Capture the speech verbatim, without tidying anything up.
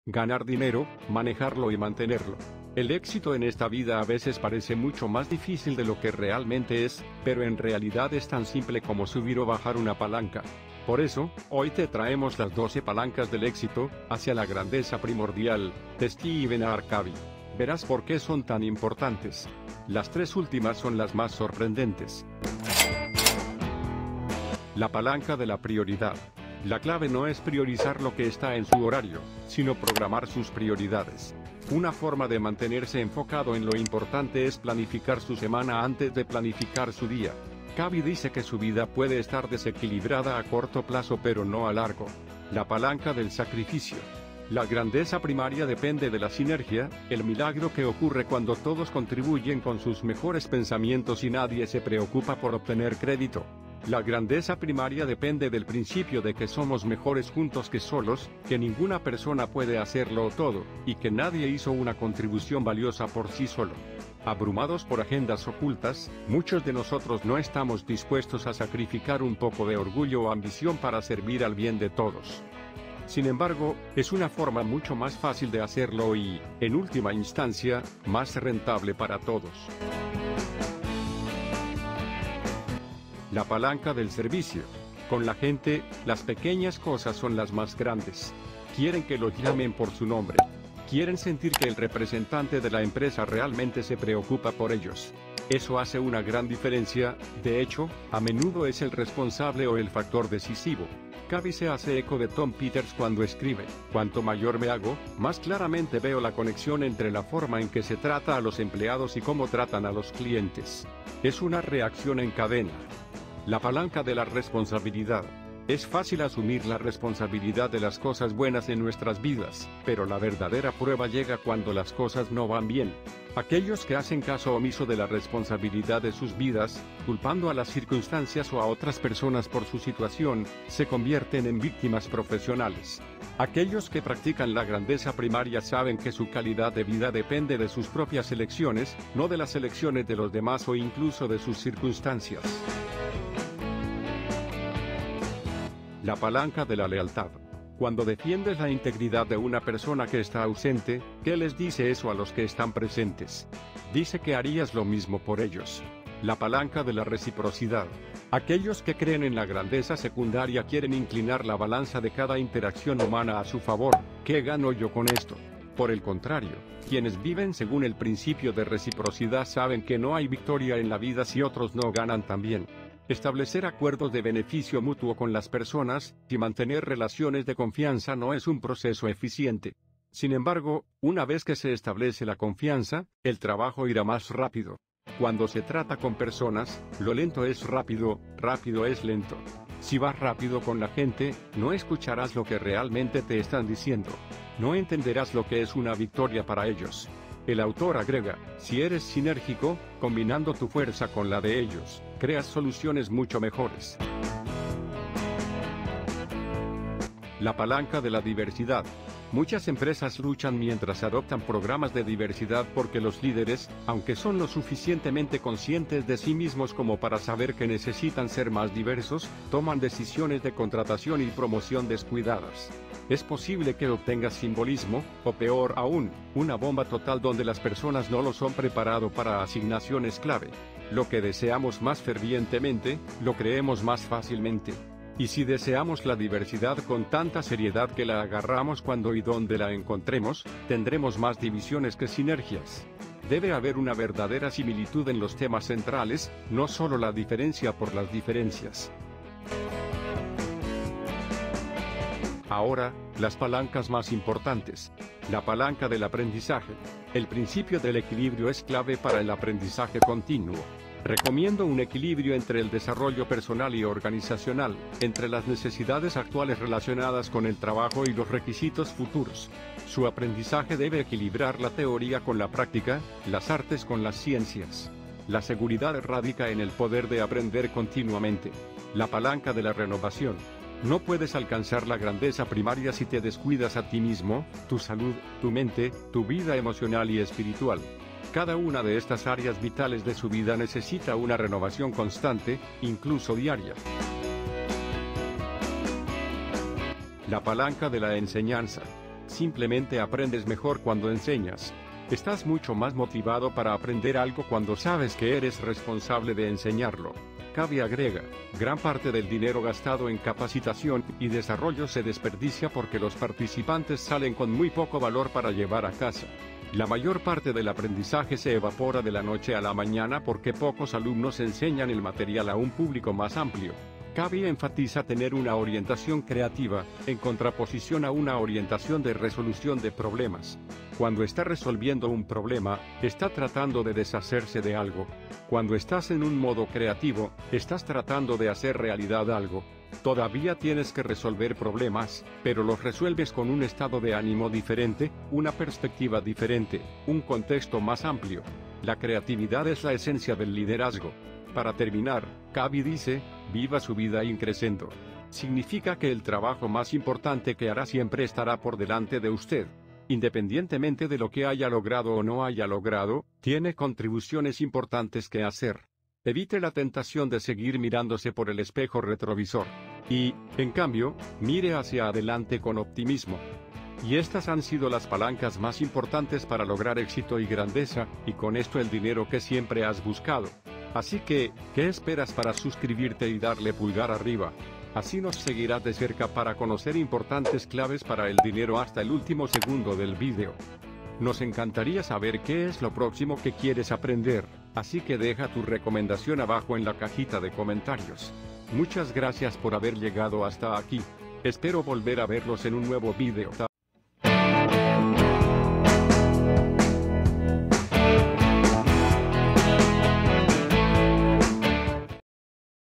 ganar dinero, manejarlo y mantenerlo. El éxito en esta vida a veces parece mucho más difícil de lo que realmente es, pero en realidad es tan simple como subir o bajar una palanca. Por eso, hoy te traemos las doce palancas del éxito, hacia la grandeza primordial, de Stephen R. Covey. Verás por qué son tan importantes. Las tres últimas son las más sorprendentes. La palanca de la prioridad. La clave no es priorizar lo que está en su horario, sino programar sus prioridades. Una forma de mantenerse enfocado en lo importante es planificar su semana antes de planificar su día. Covey dice que su vida puede estar desequilibrada a corto plazo pero no a largo. La palanca del sacrificio. La grandeza primaria depende de la sinergia, el milagro que ocurre cuando todos contribuyen con sus mejores pensamientos y nadie se preocupa por obtener crédito. La grandeza primaria depende del principio de que somos mejores juntos que solos, que ninguna persona puede hacerlo todo, y que nadie hizo una contribución valiosa por sí solo. Abrumados por agendas ocultas, muchos de nosotros no estamos dispuestos a sacrificar un poco de orgullo o ambición para servir al bien de todos. Sin embargo, es una forma mucho más fácil de hacerlo y, en última instancia, más rentable para todos. La palanca del servicio. Con la gente, las pequeñas cosas son las más grandes. Quieren que los llamen por su nombre. Quieren sentir que el representante de la empresa realmente se preocupa por ellos. Eso hace una gran diferencia, de hecho, a menudo es el responsable o el factor decisivo. Covey se hace eco de Tom Peters cuando escribe: cuanto mayor me hago, más claramente veo la conexión entre la forma en que se trata a los empleados y cómo tratan a los clientes. Es una reacción en cadena. La palanca de la responsabilidad. Es fácil asumir la responsabilidad de las cosas buenas en nuestras vidas, pero la verdadera prueba llega cuando las cosas no van bien. Aquellos que hacen caso omiso de la responsabilidad de sus vidas, culpando a las circunstancias o a otras personas por su situación, se convierten en víctimas profesionales. Aquellos que practican la grandeza primaria saben que su calidad de vida depende de sus propias elecciones, no de las elecciones de los demás o incluso de sus circunstancias. La palanca de la lealtad. Cuando defiendes la integridad de una persona que está ausente, ¿qué les dice eso a los que están presentes? Dice que harías lo mismo por ellos. La palanca de la reciprocidad. Aquellos que creen en la grandeza secundaria quieren inclinar la balanza de cada interacción humana a su favor. ¿Qué gano yo con esto? Por el contrario, quienes viven según el principio de reciprocidad saben que no hay victoria en la vida si otros no ganan también. Establecer acuerdos de beneficio mutuo con las personas y mantener relaciones de confianza no es un proceso eficiente. Sin embargo, una vez que se establece la confianza, el trabajo irá más rápido. Cuando se trata con personas, lo lento es rápido, rápido es lento. Si vas rápido con la gente, no escucharás lo que realmente te están diciendo. No entenderás lo que es una victoria para ellos. El autor agrega: si eres sinérgico, combinando tu fuerza con la de ellos, creas soluciones mucho mejores. La palanca de la diversidad. Muchas empresas luchan mientras adoptan programas de diversidad porque los líderes, aunque son lo suficientemente conscientes de sí mismos como para saber que necesitan ser más diversos, toman decisiones de contratación y promoción descuidadas. Es posible que obtengas simbolismo, o peor aún, una bomba total donde las personas no lo son preparado para asignaciones clave. Lo que deseamos más fervientemente, lo creemos más fácilmente. Y si deseamos la diversidad con tanta seriedad que la agarramos cuando y donde la encontremos, tendremos más divisiones que sinergias. Debe haber una verdadera similitud en los temas centrales, no solo la diferencia por las diferencias. Ahora, las palancas más importantes. La palanca del aprendizaje. El principio del equilibrio es clave para el aprendizaje continuo. Recomiendo un equilibrio entre el desarrollo personal y organizacional, entre las necesidades actuales relacionadas con el trabajo y los requisitos futuros. Su aprendizaje debe equilibrar la teoría con la práctica, las artes con las ciencias. La seguridad radica en el poder de aprender continuamente. La palanca de la renovación. No puedes alcanzar la grandeza primaria si te descuidas a ti mismo, tu salud, tu mente, tu vida emocional y espiritual. Cada una de estas áreas vitales de su vida necesita una renovación constante, incluso diaria. La palanca de la enseñanza. Simplemente aprendes mejor cuando enseñas. Estás mucho más motivado para aprender algo cuando sabes que eres responsable de enseñarlo. Cabe agrega, gran parte del dinero gastado en capacitación y desarrollo se desperdicia porque los participantes salen con muy poco valor para llevar a casa. La mayor parte del aprendizaje se evapora de la noche a la mañana porque pocos alumnos enseñan el material a un público más amplio. Cabe enfatiza tener una orientación creativa, en contraposición a una orientación de resolución de problemas. Cuando está resolviendo un problema, está tratando de deshacerse de algo. Cuando estás en un modo creativo, estás tratando de hacer realidad algo. Todavía tienes que resolver problemas, pero los resuelves con un estado de ánimo diferente, una perspectiva diferente, un contexto más amplio. La creatividad es la esencia del liderazgo. Para terminar, Covey dice, viva su vida increscendo. Significa que el trabajo más importante que hará siempre estará por delante de usted. Independientemente de lo que haya logrado o no haya logrado, tiene contribuciones importantes que hacer. Evite la tentación de seguir mirándose por el espejo retrovisor. Y, en cambio, mire hacia adelante con optimismo. Y estas han sido las palancas más importantes para lograr éxito y grandeza, y con esto el dinero que siempre has buscado. Así que, ¿qué esperas para suscribirte y darle pulgar arriba? Así nos seguirás de cerca para conocer importantes claves para el dinero hasta el último segundo del vídeo. Nos encantaría saber qué es lo próximo que quieres aprender, así que deja tu recomendación abajo en la cajita de comentarios. Muchas gracias por haber llegado hasta aquí. Espero volver a verlos en un nuevo vídeo.